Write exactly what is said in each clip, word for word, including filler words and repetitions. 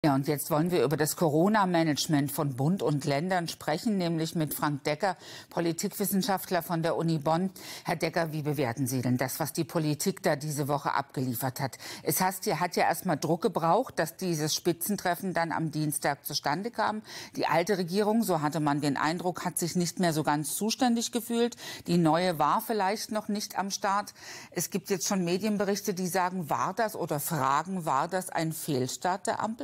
Ja, und jetzt wollen wir über das Corona-Management von Bund und Ländern sprechen, nämlich mit Frank Decker, Politikwissenschaftler von der Uni Bonn. Herr Decker, wie bewerten Sie denn das, was die Politik da diese Woche abgeliefert hat? Es hat ja, hat ja erstmal Druck gebraucht, dass dieses Spitzentreffen dann am Dienstag zustande kam. Die alte Regierung, so hatte man den Eindruck, hat sich nicht mehr so ganz zuständig gefühlt. Die neue war vielleicht noch nicht am Start. Es gibt jetzt schon Medienberichte, die sagen, war das oder fragen, war das ein Fehlstart der Ampel?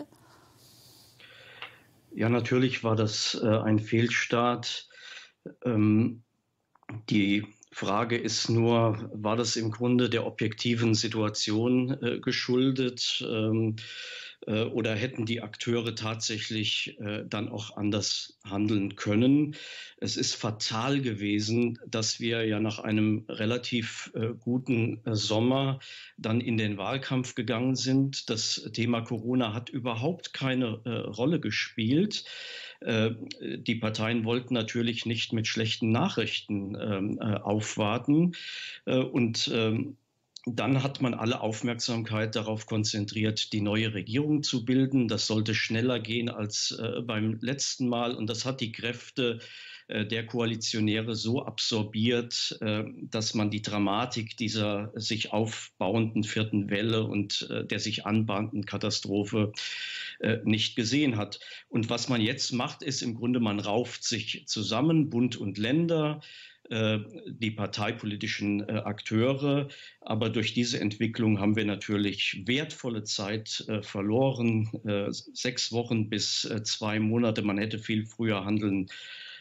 Ja, natürlich war das äh, ein Fehlstart. Ähm, die Frage ist nur, war das im Grunde der objektiven Situation äh, geschuldet ähm, äh, oder hätten die Akteure tatsächlich äh, dann auch anders handeln können? Es ist fatal gewesen, dass wir ja nach einem relativ äh, guten äh, Sommer dann in den Wahlkampf gegangen sind. Das Thema Corona hat überhaupt keine äh, Rolle gespielt. Äh, die Parteien wollten natürlich nicht mit schlechten Nachrichten äh, aufwarten. Äh, und ähm, Dann hat man alle Aufmerksamkeit darauf konzentriert, die neue Regierung zu bilden. Das sollte schneller gehen als äh, beim letzten Mal. Und das hat die Kräfte äh, der Koalitionäre so absorbiert, äh, dass man die Dramatik dieser sich aufbauenden vierten Welle und äh, der sich anbahnenden Katastrophe äh, nicht gesehen hat. Und was man jetzt macht, ist im Grunde, man rauft sich zusammen, Bund und Länder, die parteipolitischen Akteure. Aber durch diese Entwicklung haben wir natürlich wertvolle Zeit verloren. Sechs Wochen bis zwei Monate. Man hätte viel früher handeln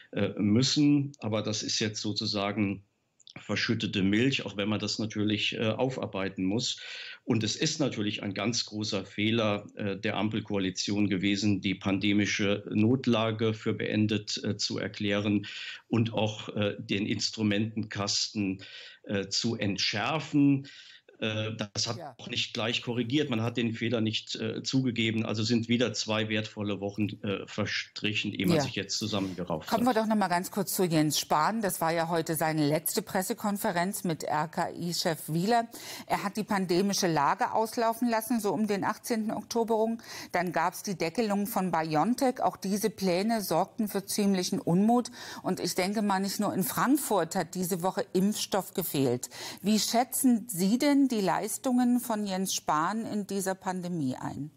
müssen. Aber das ist jetzt sozusagen verschüttete Milch, auch wenn man das natürlich äh, aufarbeiten muss. Und es ist natürlich ein ganz großer Fehler äh, der Ampelkoalition gewesen, die pandemische Notlage für beendet äh, zu erklären und auch äh, den Instrumentenkasten äh, zu entschärfen. Das hat ja auch nicht gleich korrigiert. Man hat den Fehler nicht äh, zugegeben. Also sind wieder zwei wertvolle Wochen äh, verstrichen, ehe man ja. sich jetzt zusammengerauft Kommen hat. Kommen wir doch noch mal ganz kurz zu Jens Spahn. Das war ja heute seine letzte Pressekonferenz mit R K I-Chef Wieler. Er hat die pandemische Lage auslaufen lassen, so um den achtzehnten Oktober rum. Dann gab es die Deckelung von BioNTech. Auch diese Pläne sorgten für ziemlichen Unmut. Und ich denke mal, nicht nur in Frankfurt hat diese Woche Impfstoff gefehlt. Wie schätzen Sie denn die Leistungen von Jens Spahn in dieser Pandemie ein?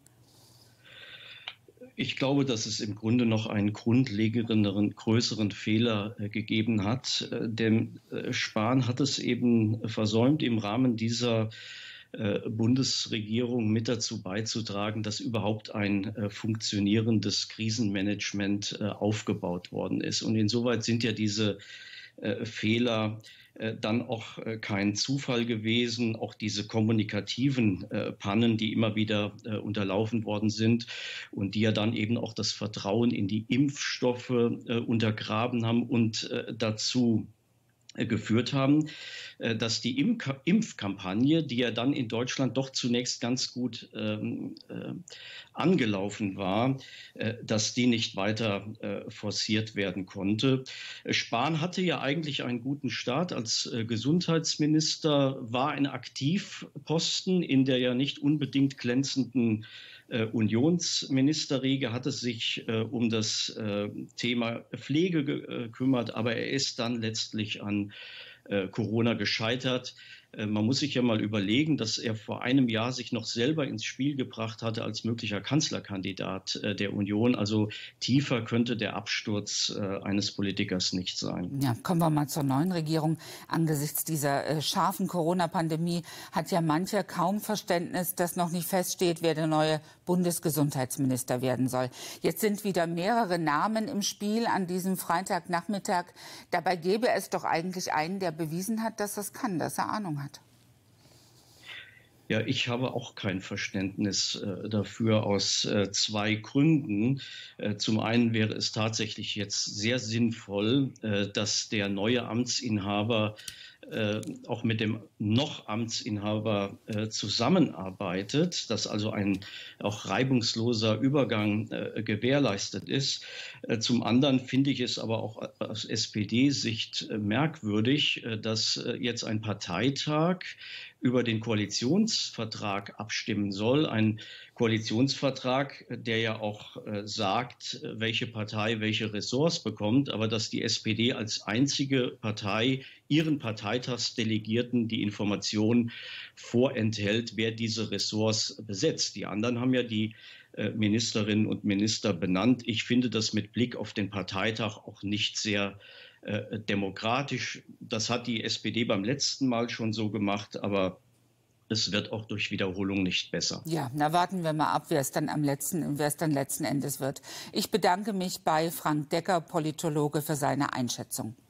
Ich glaube, dass es im Grunde noch einen grundlegenderen, größeren Fehler äh, gegeben hat. Äh, denn äh, Spahn hat es eben versäumt, im Rahmen dieser äh, Bundesregierung mit dazu beizutragen, dass überhaupt ein äh, funktionierendes Krisenmanagement äh, aufgebaut worden ist. Und insoweit sind ja diese äh, Fehler dann auch kein Zufall gewesen. Auch diese kommunikativen äh, Pannen, die immer wieder äh, unterlaufen worden sind und die ja dann eben auch das Vertrauen in die Impfstoffe äh, untergraben haben und äh, dazu geführt haben, dass die Impfkampagne, die ja dann in Deutschland doch zunächst ganz gut ähm, äh, angelaufen war, äh, dass die nicht weiter äh, forciert werden konnte. Spahn hatte ja eigentlich einen guten Start als äh, Gesundheitsminister, war ein Aktivposten in der ja nicht unbedingt glänzenden äh, Unionsministerriege, hatte sich äh, um das äh, Thema Pflege gekümmert, aber er ist dann letztlich an äh, Corona gescheitert. Äh, man muss sich ja mal überlegen, dass er vor einem Jahr sich noch selber ins Spiel gebracht hatte als möglicher Kanzlerkandidat äh, der Union. Also tiefer könnte der Absturz äh, eines Politikers nicht sein. Ja, kommen wir mal zur neuen Regierung. Angesichts dieser äh, scharfen Corona-Pandemie hat ja mancher kaum Verständnis, dass noch nicht feststeht, wer der neue Bundesgesundheitsminister werden soll. Jetzt sind wieder mehrere Namen im Spiel an diesem Freitagnachmittag. Dabei gäbe es doch eigentlich einen, der bewiesen hat, dass er es kann, dass er Ahnung hat. Ja, ich habe auch kein Verständnis äh, dafür aus äh, zwei Gründen. Äh, zum einen wäre es tatsächlich jetzt sehr sinnvoll, äh, dass der neue Amtsinhaber äh, auch mit dem noch Amtsinhaber äh, zusammenarbeitet, dass also ein auch reibungsloser Übergang äh, gewährleistet ist. Äh, zum anderen finde ich es aber auch aus S P D-Sicht äh, merkwürdig, äh, dass äh, jetzt ein Parteitag über den Koalitionsvertrag abstimmen soll. Ein Koalitionsvertrag, der ja auch äh, sagt, welche Partei welche Ressorts bekommt, aber dass die S P D als einzige Partei ihren Parteitagsdelegierten die Information vorenthält, wer diese Ressorts besetzt. Die anderen haben ja die äh, Ministerinnen und Minister benannt. Ich finde das mit Blick auf den Parteitag auch nicht sehr äh, demokratisch. Das hat die S P D beim letzten Mal schon so gemacht, aber es wird auch durch Wiederholung nicht besser. Ja, na warten wir mal ab, wer es dann am letzten, wer es dann letzten Endes wird. Ich bedanke mich bei Frank Decker, Politologe, für seine Einschätzung.